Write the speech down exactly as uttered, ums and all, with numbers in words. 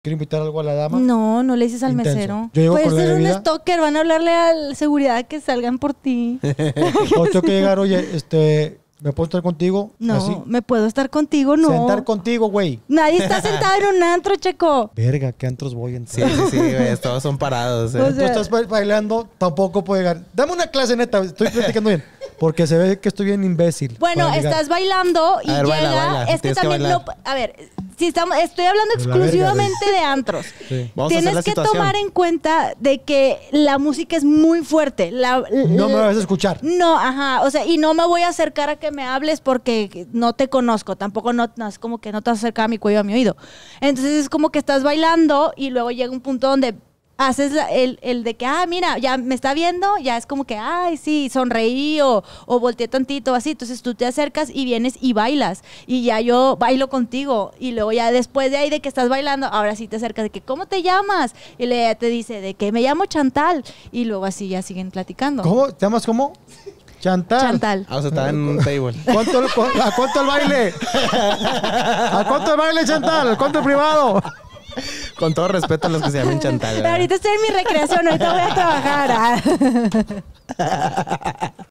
quiero invitar algo a la dama. No, no le dices al Intenso. mesero. Yo llego Puede con la ser un bebida. stalker, van a hablarle a la seguridad que salgan por ti. O tengo que llegar, oye, este, ¿me puedo estar contigo? No, Así. ¿me puedo estar contigo? No. Sentar contigo, güey. Nadie está sentado en un antro, Checo. Verga, ¿qué antros voy a Sí, entrar? sí, sí, güey. Todos son parados. eh. O Tú sea- estás ba- bailando, tampoco puedo llegar. Dame una clase, neta, estoy platicando bien. Porque se ve que estoy bien imbécil. Bueno, para ligar. estás bailando y A ver, llega... baila, baila. Es que Tienes que también bailar. no... A ver, si estamos, estoy hablando Pues la verga, exclusivamente de antros. Sí. Vamos a hacer Tienes la que situación. tomar en cuenta de que la música es muy fuerte. La, No me la- vas a escuchar. No, ajá. O sea, y no me voy a acercar a que me hables porque no te conozco. Tampoco no, no es como que no te vas a acercar a mi cuello, a mi oído. Entonces es como que estás bailando y luego llega un punto donde haces la- el, el de que, ah, mira, ya me está viendo, ya es como que, ay, sí, sonreí o, o volteé tantito así. Entonces tú te acercas y vienes y bailas. Y ya yo bailo contigo. Y luego ya después de ahí de que estás bailando, ahora sí te acercas de que, ¿cómo te llamas? Y le ya te dice de que me llamo Chantal. Y luego así ya siguen platicando. ¿Cómo? ¿Te llamas cómo? Chantal. Chantal. Ah, o sea, estaba en un table. ¿Cuánto, cu- ¿A cuánto el baile? ¿A cuánto el baile, Chantal? ¿A cuánto el privado? Con todo respeto a los que se llaman Chantal. Pero ¿verdad? ahorita estoy en mi recreación, ahorita voy a trabajar. Ah.